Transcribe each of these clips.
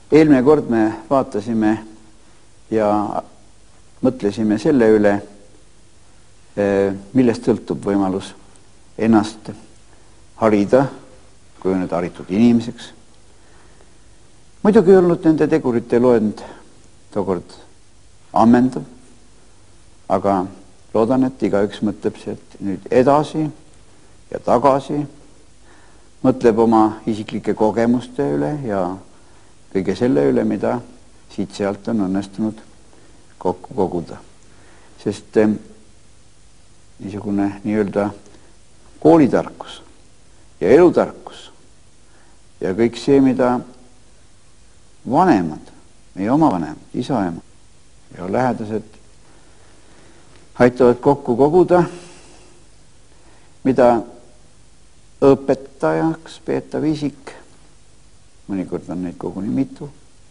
Eelmine kord me vaatasime ja mõtlesime selle üle, millest sõltub võimalus ennast harida, kujuneda haritud inimeseks. Muidugi ei olnud nende tegurite loend tookord ammendav, aga loodan, et igaüks mõtleb sealt nüüd edasi ja tagasi, mõtleb oma isiklike kogemuste üle ja kõige selle üle, mida siit-sealt on õnnestunud kokku koguda. Sest niisugune nii-öelda koolitarkus ja elutarkus ja kõik see, mida vanemad, meie oma vanemad, isa, ema ja lähedased aitavad kokku koguda, mida õpetajaks peetav isik, mõnikord on neid koguni mitu,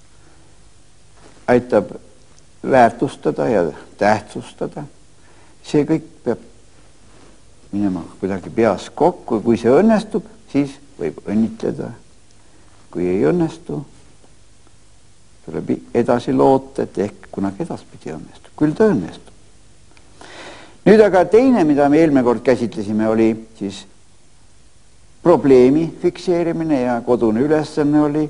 aitab väärtustada ja tähtsustada. See kõik peab minema kuidagi peas kokku, kui see õnnestub, siis võib õnnitleda. Kui ei õnnestu, tuleb edasi loota, et ehk kunagi edaspidi õnnestub. Küll ta õnnestub. Nüüd aga teine, mida me eelmine kord käsitlesime, oli siis probleemi fikseerimine ja kodune ülesanne oli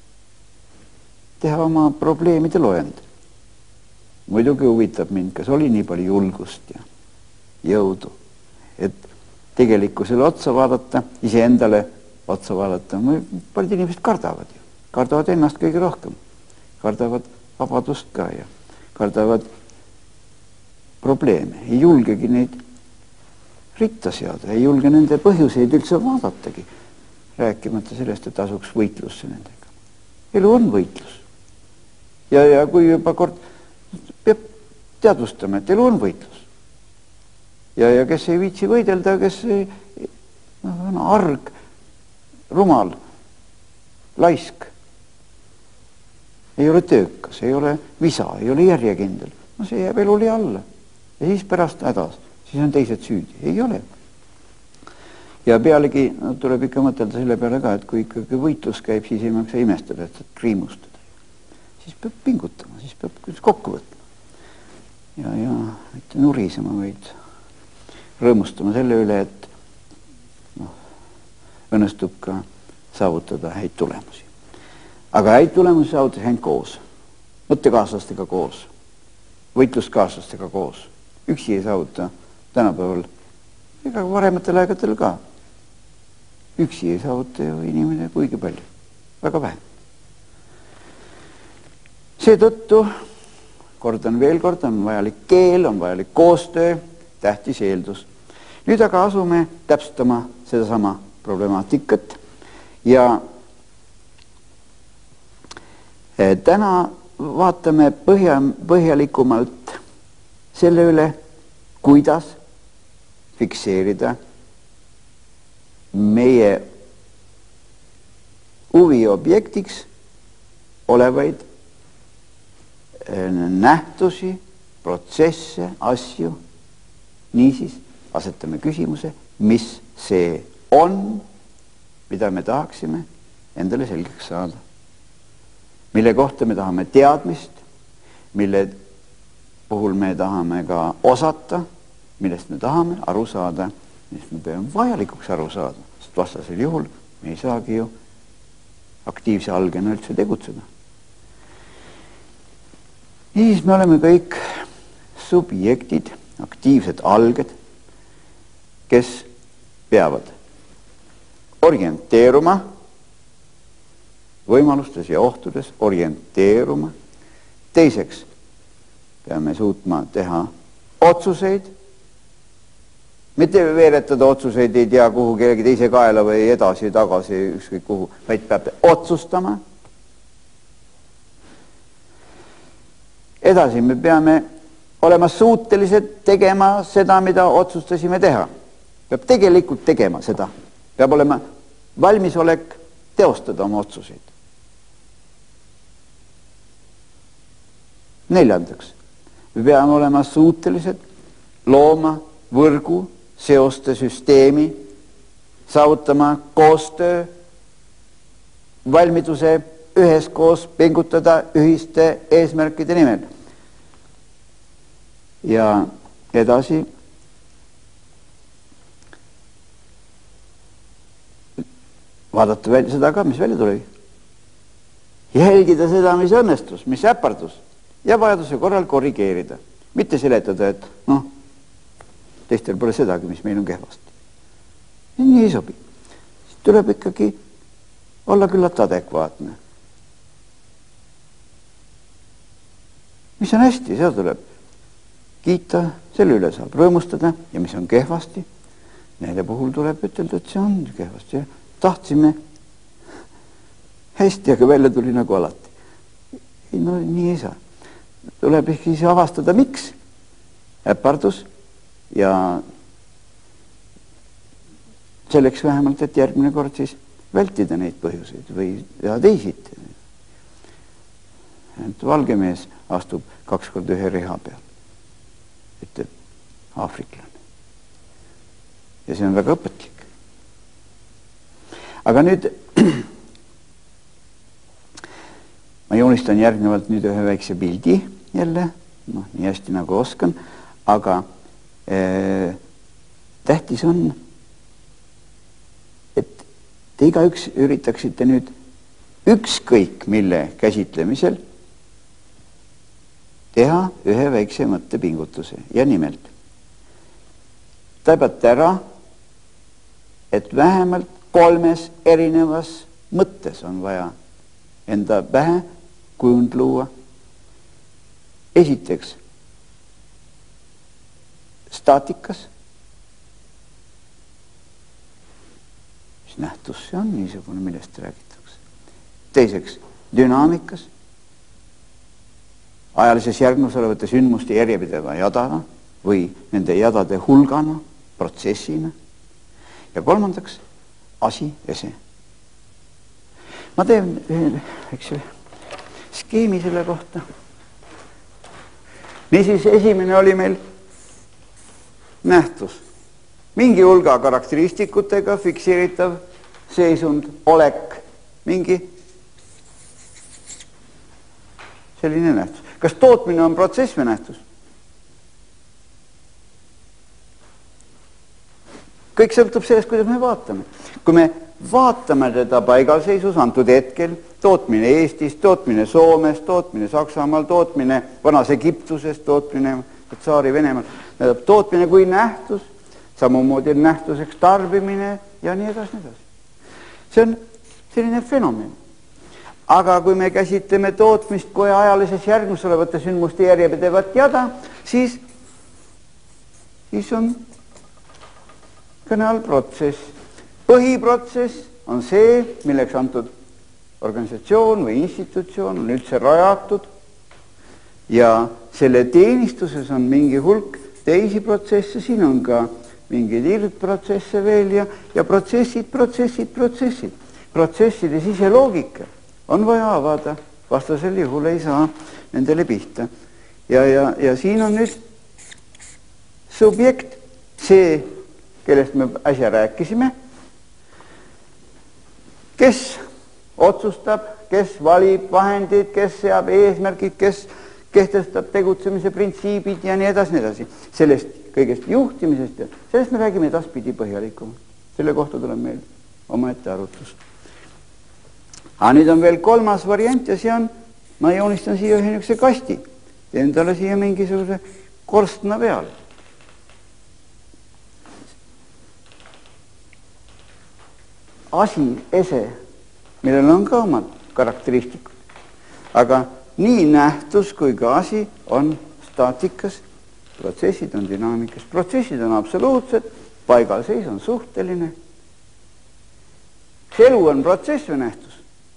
teha oma probleemide loend. Muidugi huvitab mind, kas oli nii palju julgust ja jõudu, et tegelikkusele otsa vaadata, iseendale otsa vaadata. Paljud inimesed kardavad ju. Kardavad ennast kõige rohkem. Kardavad vabadust ka ja kardavad probleeme. Ei julgegi neid ritta seada, ei julge nende põhjuseid üldse vaadatagi, rääkimata sellest, et asuks võitlusse nendega. Elu on võitlus. Ja kui juba kord peab teadvustama, et elu on võitlus. Ja kes ei viitsi võidelda, kes on arg, rumal, laisk, ei ole töökas, ei ole visa, ei ole järjekindel. No see jääb eluli alla. Ja siis pärast hädas, siis on teised süüdi. Ei ole. Ja pealegi tuleb ikka mõtelda selle peale ka, et kui ikkagi võitlus käib, siis ei maksa imestada, et kriimustada. Siis peab pingutama, siis peab kokku võtma. Ja mitte nurisema, vaid rõõmustama selle üle, et õnnestub ka saavutada häid tulemusi. Aga häid tulemusi saavutada ainult koos. Mõttekaaslastega koos. Võitluskaaslastega koos. Üksi ei saavuta tänapäeval ega varematel aegadel ka. Üksi ei saavuta ju inimene kuigi palju. Väga vähe. Seetõttu, kordan veel kord, on vajalik keel, on vajalik koostöö, tähtis eeldus. Nüüd aga asume täpsustama sedasama problemaatikat ja täna vaatame põhjalikumalt selle üle, kuidas fikseerida meie huviobjektiks olevaid nähtusi, protsesse, asju. Niisiis asetame küsimuse, mis see on, mida me tahaksime endale selgeks saada. Mille kohta me tahame teadmist, mille puhul me tahame ka osata, millest me tahame aru saada, millest me peame vajalikuks aru saada, sest vastasel juhul me ei saagi ju aktiivse algena üldse tegutseda. Niisiis me oleme kõik subjektid, aktiivsed alged, kes peavad orienteeruma võimalustes ja ohtudes, orienteeruma. Teiseks peame suutma teha otsuseid, mitte veeretada otsuseid, ei tea kuhu kellegi teise kaela või edasi, tagasi, ükskõik kuhu, vaid peab otsustama. Edasi me peame olema suutelised tegema seda, mida otsustasime teha. Peab tegelikult tegema seda. Peab olema valmisolek teostada oma otsuseid. Neljandaks, me peame olema suutelised looma võrgu, seoste süsteemi, saavutama koostöö, valmiduse üheskoos pingutada ühiste eesmärkide nimel. Ja edasi vaadata välja seda ka, mis välja tuli. Jälgida seda, mis õnnestus, mis äpardus ja vajaduse korral korrigeerida. Mitte seletada, et teistel pole sedagi, mis meil on kehvasti. Nii ei sobi. Siis tuleb ikkagi olla küllalt adekvaatne. Mis on hästi, seda tuleb kiita, selle üle saab rõõmustada ja mis on kehvasti, nende puhul tuleb ütelda, et see on kehvasti. Tahtsime hästi, aga välja tuli nagu alati. No nii ei saa. Tuleb ehk siis avastada, miks äpardus ja selleks vähemalt, et järgmine kord siis vältida neid põhjuseid või teha teisiti. Et valge mees astub 2 korda ühe reha peal, ütleb aafriklane. Ja see on väga õpetlik. Aga nüüd ma joonistan järgnevalt nüüd ühe väikse pildi jälle, nii hästi nagu oskan, aga tähtis on, et te igaüks üritaksite nüüd ükskõik mille käsitlemisel teha ühe väikse mõttepingutuse ja nimelt taibate ära, et vähemalt 3 erinevas mõttes on vaja enda pähe kujund luua. Esiteks staatikas, mis nähtus see on niisugune, millest räägitakse. Teiseks dünaamikas, ajalises järgnus olevate sündmuste järjepideva jadana või nende jadade hulgana, protsessina. Ja kolmandaks asi ese. Ma teen ühe skeemi selle kohta. Niisiis esimene oli meil nähtus. Mingi hulga karakteristikutega fikseeritav seisund, olek, mingi selline nähtus. Kas tootmine on protsess või nähtus? Kõik sõltub sellest, kuidas me vaatame. Kui me vaatame teda paigalseisus antud hetkel, tootmine Eestis, tootmine Soomes, tootmine Saksamaal, tootmine vanas Egiptuses, tootmine Tsaari Venemaal, tootmine kui nähtus, samamoodi nähtuseks tarbimine ja nii edasi, nii edasi. See on selline fenomen. Aga kui me käsitleme tootmist kui ajalises järgnus olevate sündmuste järjepidevat jada, siis on kõne all protsess. Põhiprotsess on see, milleks antud organisatsioon või institutsioon on üldse rajatud ja selle teenistuses on mingi hulk teisi protsesse, siin on ka mingeid irvprotsesse veel ja protsessid. Protsesside siseloogika on vaja avada, vastasel juhul ei saa nendele pihta. Ja siin on nüüd subjekt, see, kellest me äsja rääkisime, kes otsustab, kes valib vahendid, kes seab eesmärgid, kes kehtestab tegutsemise printsiibid ja nii edasi, nii edasi. Sellest kõigest juhtimisest ja sellest me räägime edaspidi põhjalikumalt. Selle kohta tuleb meil omaette arutlus. Aga nüüd on veel 3. variant ja see on, ma joonistan siia ühe niisuguse kasti. Teen talle siia mingisuguse korstna peale. Asi, ese, millel on ka omad karakteristikud. Aga nii nähtus kui ka asi on staatikas, protsessid on dünaamikas, protsessid on absoluutsed, paigalseis on suhteline. Kas elu on protsess või nähtus?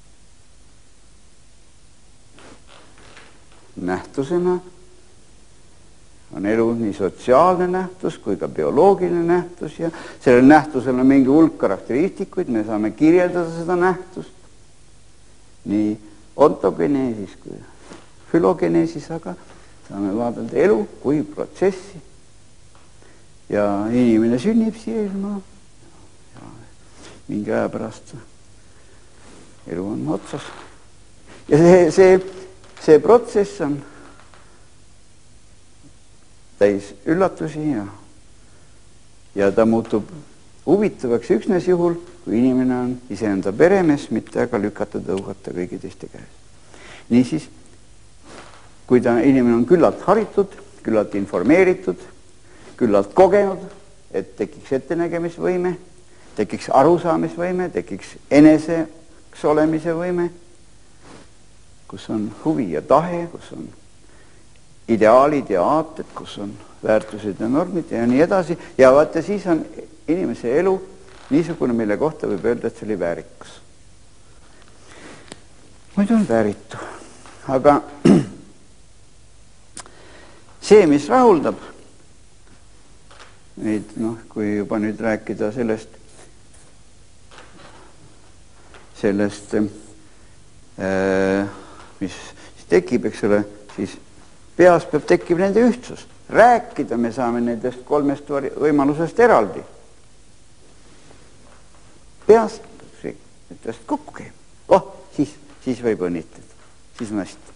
Nähtusena on elu nii sotsiaalne nähtus kui ka bioloogiline nähtus ja sellel nähtusel on mingi hulk karakteristikuid, me saame kirjeldada seda nähtust nii ontogeneesis kui fülogeneesis, aga saame vaadata elu kui protsessi ja inimene sünnib siia ilma ja mingi aja pärast elu on otsas ja see protsess on täis üllatusi ja ta muutub huvitavaks üksnes juhul, kui inimene on iseenda peremees, mitte aga lükata tõugata kõigi teiste käes. Niisiis, kui inimene on küllalt haritud, küllalt informeeritud, küllalt kogenud, et tekiks ettenägemisvõime, tekiks arusaamisvõime, tekiks eneseks olemise võime, kus on huvi ja tahe, kus on ideaalid ja aated, kus on väärtused ja normid ja nii edasi. Ja vaata, siis on inimese elu niisugune, mille kohta võib öelda, et see oli väärikus. Muidu on vääritu. Aga see, mis rahuldab neid, kui juba nüüd rääkida sellest, mis tekib, eks ole, siis peas peab tekib nende ühtsus. Rääkida me saame nendest kolmest võimalusest eraldi. Peas nendest kokku käib. Siis võib õnnitleda. Siis on hästi.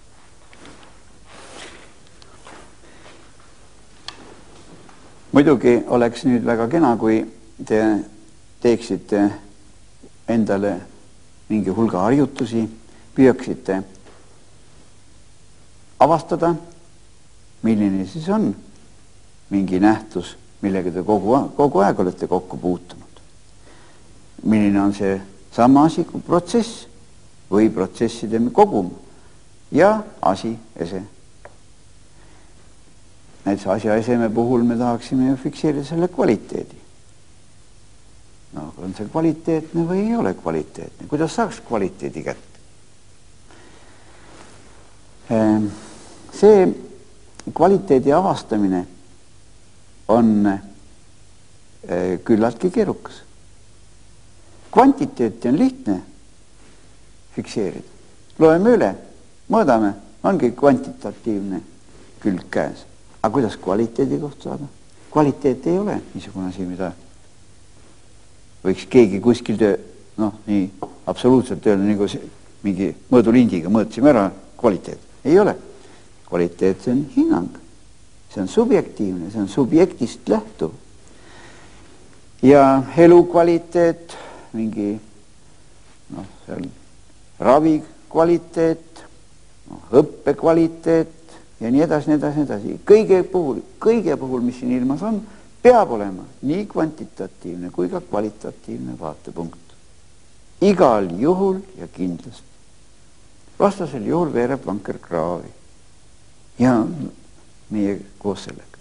Muidugi oleks nüüd väga kena, kui te teeksite endale mingi hulga harjutusi, püüaksite avastada, milline siis on mingi nähtus, millega te kogu aeg olete kokku puutunud. Milline on see sama asi kui protsess või protsesside kogum ja asi, ese. Näiteks asja eseme puhul me tahaksime fikseerida selle kvaliteedi. On see kvaliteetne või ei ole kvaliteetne? Kuidas saaks kvaliteedi kätte? See kvaliteedi avastamine on küllaltki keerukas. Kvantiteeti on lihtne fikseerida. Loeme üle, mõõdame, ongi kvantitatiivne külg käes. Aga kuidas kvaliteedi kohta saada? Kvaliteet ei ole niisugune asi, mida võiks keegi kuskil nii absoluutselt öelda, nagu mingi mõõdulindiga mõõtsime ära kvaliteet. Ei ole. Kvaliteet, see on hinnang. See on subjektiivne, see on subjektist lähtuv. Ja elukvaliteet, mingi ravi kvaliteet, õppekvaliteet ja nii edasi, nii edasi, nii edasi. Kõige puhul, mis siin ilmas on, peab olema nii kvantitatiivne kui ka kvalitatiivne vaatepunkt. Igal juhul ja kindlasti. Vastasel juhul veereb vanker kraavi. Ja meie koos sellega.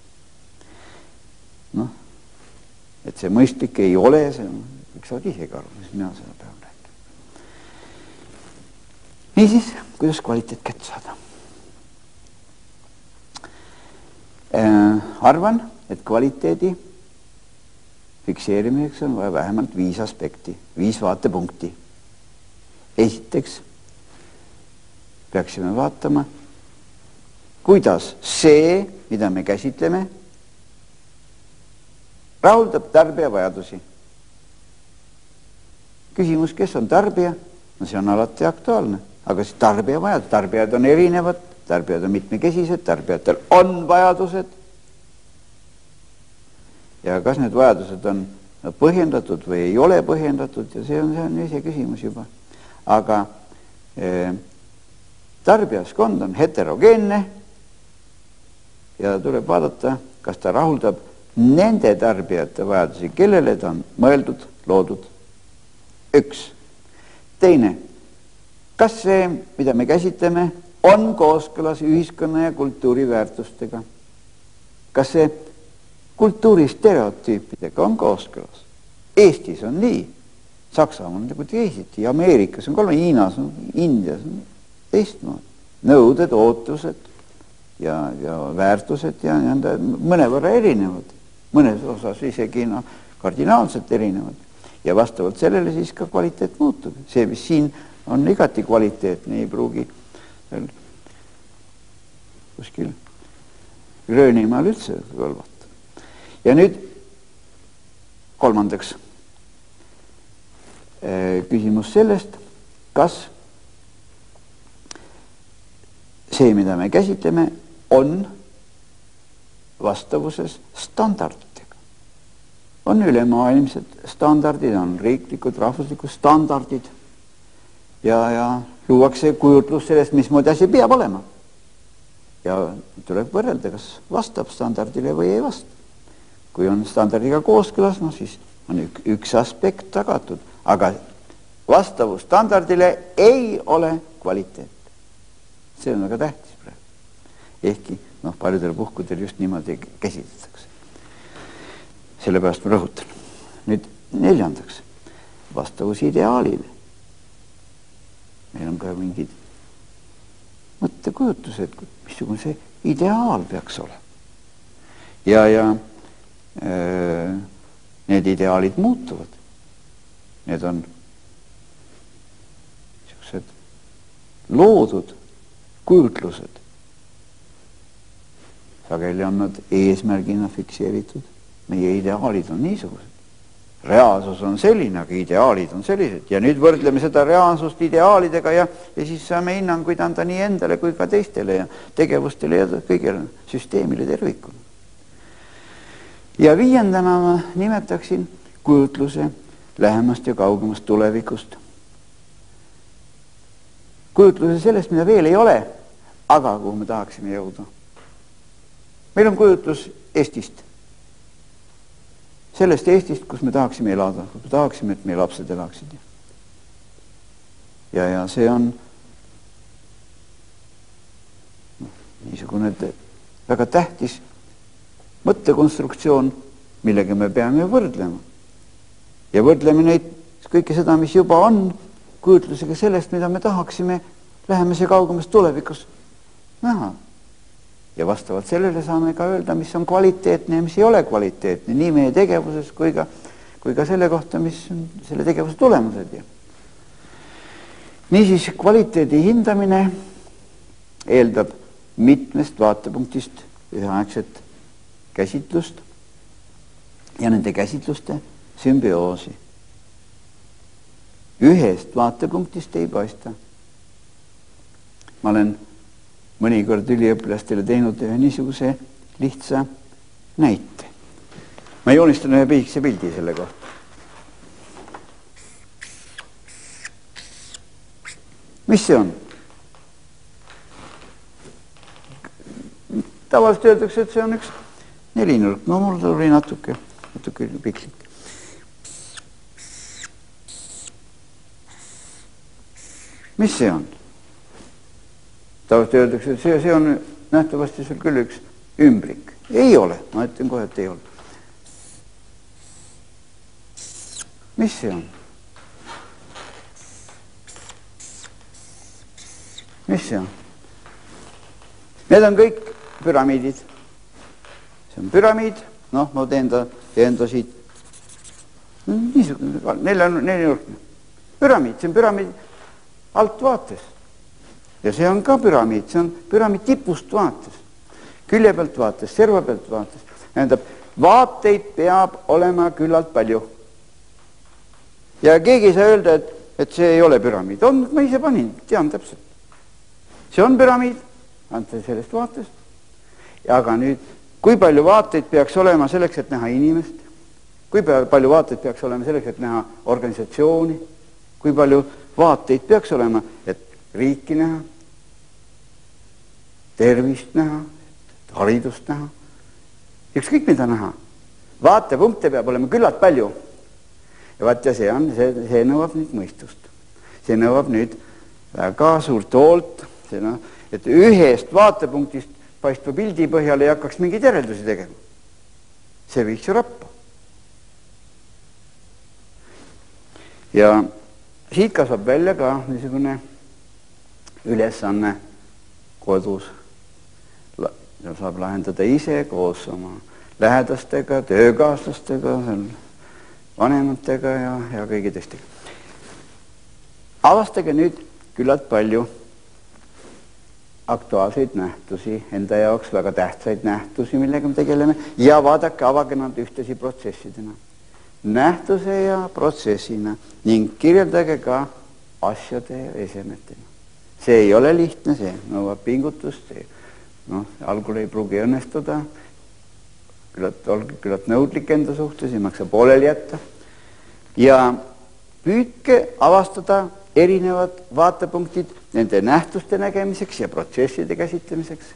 Et see mõistlik ei ole, see võiks saada isegi aru, mis mina seda pean rääkima. Niisiis, kuidas kvaliteet kätte saada? Arvan, et kvaliteedi fikseerimiseks on vaja vähemalt 5 aspekti, 5 vaatepunkti. Esiteks peaksime vaatama, kuidas see, mida me käsitleme, rahuldab tarbija vajadusi. Küsimus, kes on tarbija? See on alati aktuaalne. Aga siis tarbija vajadus. Tarbijad on erinevad, tarbijad on mitmekesised, tarbijatel on vajadused. Ja kas need vajadused on põhjendatud või ei ole põhjendatud, ja see on ise küsimus juba. Aga tarbijaskond on heterogeenne ja tuleb vaadata, kas ta rahuldab nende tarbijate vajadusi, kellele ta on mõeldud, loodud. 1. Teine, kas see, mida me käsitleme, on kooskõlas ühiskonna ja kultuuri väärtustega? Kas see kultuuri stereotüüpidega on kooskõlas? Eestis on nii, Saksamaal on nagu teisiti, Ameerikas on Hiinas, Indias on teistmoodi. Nõuded, ootused ja väärtused ja mõnevõrra erinevad. Mõnes osas isegi kardinaalselt erinevad. Ja vastavalt sellele siis ka kvaliteet muutub. See, mis siin on igati kvaliteetne, ei pruugi kuskil Gröönimaal üldse kõlvata. Ja nüüd kolmandaks küsimus sellest, kas see, mida me käsitleme, on vastavuses standarditega. On ülemaailmsed standardid, on riiklikud, rahvuslikud standardid ja luuakse kujutlus sellest, mismoodi asi peab olema. Ja tuleb võrrelda, kas vastab standardile või ei vasta. Kui on standardiga kooskõlas, no siis on üks aspekt tagatud, aga vastavus standardile ei ole kvaliteet. See on väga tähtis praegu. Ehkki paljudel puhkudel just niimoodi käsitletakse. Sellepärast ma rõhutan. Nüüd 4. vastavus ideaalile. Meil on ka mingid mõttekujutused, missugune see ideaal peaks olema. Ja need ideaalid muutuvad. Need on niisugused loodud kujutlused. Sageli on nad eesmärgina fikseeritud. Meie ideaalid on niisugused. Reaalsus on selline, aga ideaalid on sellised. Ja nüüd võrdleme seda reaalsust ideaalidega ja siis saame hinnanguid anda nii endale kui ka teistele ja tegevustele ja kõigele süsteemile tervikuna. Ja 5. ma nimetaksin kujutluse lähemast ja kaugemast tulevikust. Kujutluse sellest, mida veel ei ole, aga kuhu me tahaksime jõuda. Meil on kujutlus Eestist. Sellest Eestist, kus me tahaksime elada, kus me tahaksime, et meie lapsed elaksid. Ja see on niisugune väga tähtis mõttekonstruktsioon, millega me peame võrdlema. Ja võrdleme neid kõike seda, mis juba on, kujutlusega sellest, mida me tahaksime lähemas ja kaugemas tulevikus näha. Ja vastavalt sellele saame ka öelda, mis on kvaliteetne ja mis ei ole kvaliteetne, nii meie tegevuses kui ka selle kohta, mis on selle tegevuse tulemused. Niisiis, kvaliteedi hindamine eeldab mitmest vaatepunktist üheaegset käsitlust ja nende käsitluste sümbioosi. Ühest vaatepunktist ei paista. Ma olen mõnikord üliõpilastele teinud ühe niisuguse lihtsa näite. Ma joonistan ühe piikse pildi selle kohta. Mis see on? Tavaliselt öeldakse, et see on üks nelinurk. No mul tuli natuke piklik. Mis see on? Tavaliselt öeldakse, et see on nähtavasti sul küll üks ümbrik. Ei ole. Ma ütlen kohe, et ei ole. Mis see on? Mis see on? Need on kõik püramiidid. See on püramiid. Ma teen ta siit. Niisugune nelinurkne. Püramiid. See on püramiid alt vaates. Ja see on ka püramiid. See on püramiid tipust vaates. Külje pealt vaates, serva pealt vaates. Tähendab, vaateid peab olema küllalt palju. Ja keegi ei saa öelda, et see ei ole püramiid. Ma ise panin, tean täpselt. See on püramiid, ante sellest vaatest. Aga nüüd, kui palju vaateid peaks olema selleks, et näha inimest? Kui palju vaateid peaks olema selleks, et näha organisatsiooni? Kui palju vaateid peaks olema, et riiki näha, tervist näha, haridust näha? Ükskõik mida näha. Vaatepunkte peab olema küllalt palju. Ja vaat ja see nõuab nüüd mõistust. See nõuab nüüd väga suurt hoolt, et ühest vaatepunktist paistva pildi põhjal ei hakkaks mingeid järeldusi tegema. See viiks ju rappa. Ja siit kasvab välja ka niisugune ülesanne kodus. Saab lahendada ise koos oma lähedastega, töökaaslastega, vanematega ja kõigi teistega. Avastage nüüd küllalt palju aktuaalseid nähtusi, enda jaoks väga tähtsaid nähtusi, millega me tegeleme, ja vaadake, avage nad ühtesi protsessidena. Nähtuse ja protsessina ning kirjeldage ka asjade ja esemetena. see ei ole lihtne, see nõuab pingutust, algul ei pruugi õnnestuda, küllalt nõudlik enda suhtes, ei maksa pooleli jätta. Ja püüdke avastada erinevad vaatepunktid nende nähtuste nägemiseks ja protsesside käsitlemiseks.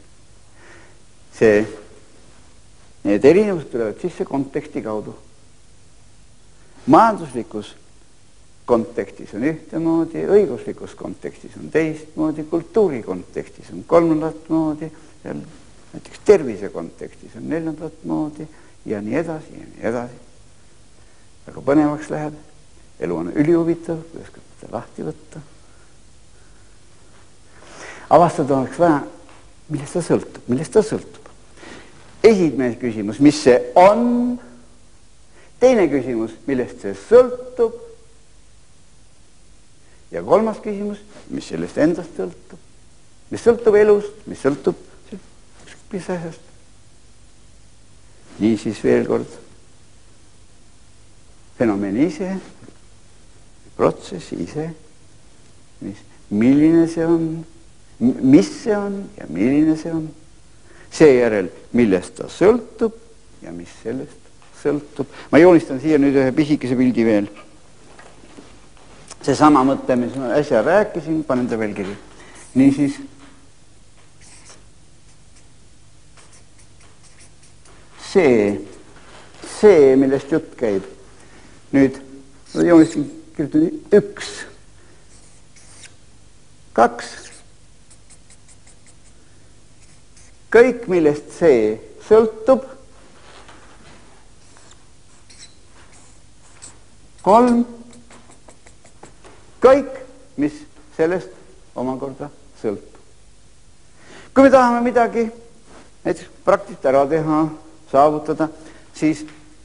Need erinevused tulevad sisse konteksti kaudu. Majanduslikus kontekstis on ühtemoodi, õiguslikus kontekstis on teistmoodi, kultuuri kontekstis on kolmandat moodi, näiteks tervise kontekstis on neljandat moodi ja nii edasi ja nii edasi. Väga põnevaks läheb, elu on ülihuvitav, kui oskate lahti võtta. Avastada oleks vaja, millest ta sõltub. Esimene küsimus, mis see on? Teine küsimus, millest see sõltub? Ja kolmas küsimus, mis sellest endast sõltub? Mis sõltub elust, mis sõltub mis asjast? Nii siis veel kord. Fenomen ise, protsess ise, milline see on, mis see on ja milline see on. Seejärel, millest ta sõltub ja mis sellest sõltub. Ma joonistan siia nüüd ühe pisikese pildi veel. See sama mõte, mis ma äsja rääkisin, panen ta veel kirja. Niisiis, see, millest jutt käib. Nüüd, ma joonistan kirjutan 1, 2, kõik, millest see sõltub, 3, kõik, mis sellest omakorda sõltub. Kui me tahame midagi näiteks praktiliselt ära teha, saavutada, siis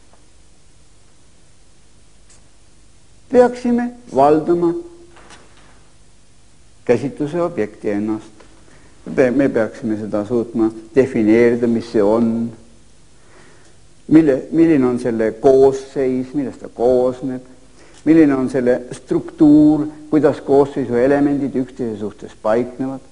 peaksime valdama käsitluse objekti ennast. Me peaksime seda suutma defineerida, mis see on, milline on selle koosseis, millest ta koosneb, milline on selle struktuur, kuidas koosseisu elemendid üksteise suhtes paiknevad,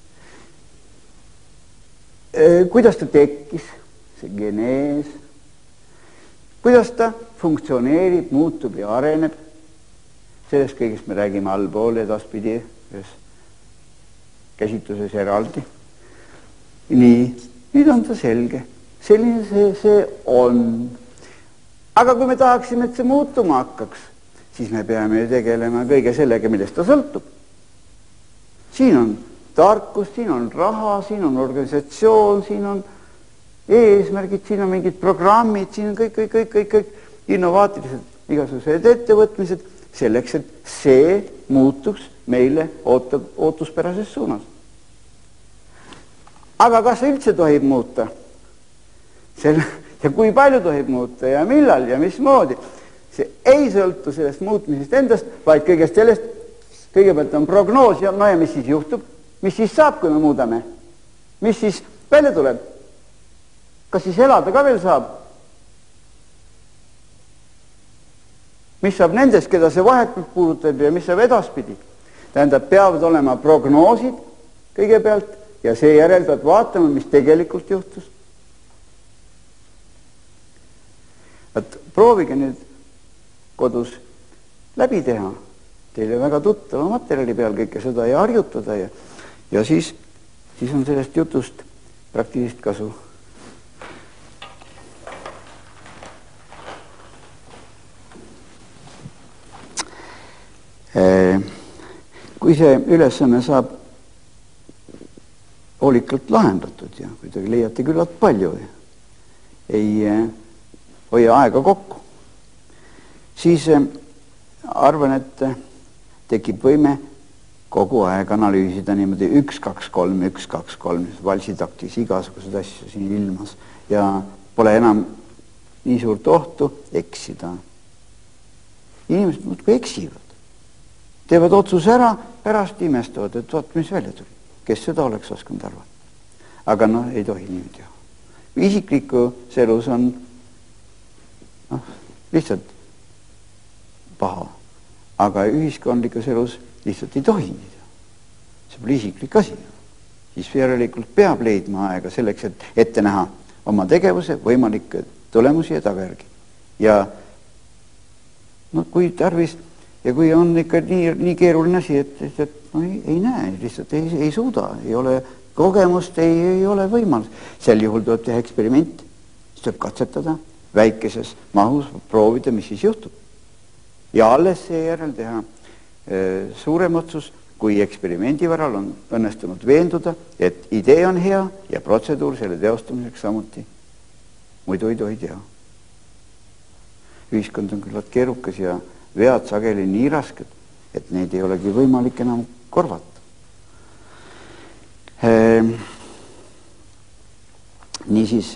kuidas ta tekkis, see genees, kuidas ta funktsioneerib, muutub ja areneb. Sellest kõigest me räägime allpool edaspidi ühes käsitluses eraldi. Nii, nüüd on ta selge. Selline see on. Aga kui me tahaksime, et see muutuma hakkaks, siis me peame tegelema kõige sellega, millest ta sõltub. Siin on tarkus, siin on raha, siin on organisatsioon, siin on eesmärgid, siin on mingid programmid, siin on kõik innovaatilised igasugused ettevõtmised selleks, et see muutuks meile ootuspärases suunas. Aga kas see üldse tohib muuta? Ja kui palju tohib muuta ja millal ja mismoodi? See ei sõltu sellest muutmisest endast, vaid kõigest sellest, kõigepealt on prognoos ja mis siis juhtub? Mis siis saab, kui me muudame? Mis siis välja tuleb? Kas siis elada ka veel saab? Mis saab nendest, keda see vahetult puudutab ja mis saab edaspidi? Tähendab, peavad olema prognoosid kõigepealt ja seejärel pead vaatama, mis tegelikult juhtus. Proovige nüüd kodus läbi teha. Teile väga tuttava materjali peal kõike seda ja harjutada ja siis on sellest jutust praktilist kasu. Kui see ülesanne saab hoolikalt lahendatud ja kui te leiate küllalt palju ja ei hoia aega kokku, siis arvan, et tekib võime kogu aeg analüüsida niimoodi 1, 2, 3, 1, 2, 3, valsitaktis igasugused asju siin ilmas ja pole enam nii suurt ohtu eksida. Inimesed muudkui eksivad. Teevad otsuse ära, pärast imestavad, et vaat, mis välja tuli. Kes seda oleks oskanud arvata? Aga ei tohi niimoodi teha. Isiklikus elus on lihtsalt paha. Aga ühiskondlikus elus lihtsalt ei tohi nii teha. see pole isiklik asi. Siis järelikult peab leidma aega selleks, et ette näha oma tegevuse võimalikke tulemusi ja tagajärgi. Ja no, kui tarvis ja kui on ikka nii keeruline asi, et no, ei näe, lihtsalt ei suuda, ei ole kogemust, ei ole võimalus. Sel juhul tuleb teha eksperiment, siis tuleb katsetada väikeses mahus, proovida, mis siis juhtub. Ja alles seejärel teha suurem otsus, kui eksperimendi varal on õnnestunud veenduda, et idee on hea ja protseduur selle teostamiseks samuti. Muidu ei tohi teha. Ühiskond on küllalt keerukas ja vead sageli nii rasked, et neid ei olegi võimalik enam korvata. Niisiis,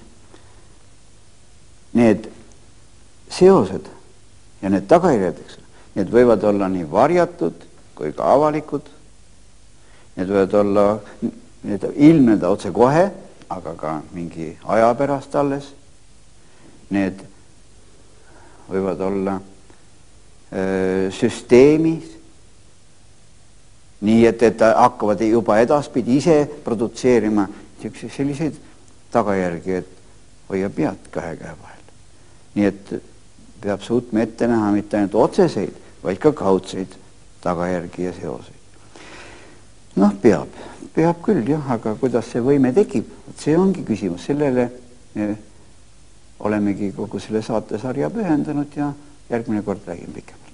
need seosed ja need tagajärjed, need võivad olla nii varjatud kui ka avalikud. Need võivad olla, need ilmneda otse kohe, aga ka mingi aja pärast alles. Need võivad olla süsteemis, nii et hakkavad juba edaspidi ise produtseerima selliseid tagajärgi, et hoia pead kahe käe vahel. Nii et peab suutma ette näha mitte ainult otseseid, vaid ka kaudseid tagajärgi ja seoseid. Noh, peab küll, jah, aga kuidas see võime tekib, see ongi küsimus. Sellele olemegi kogu selle saatesarja pühendanud ja järgmine kord räägin pikemalt.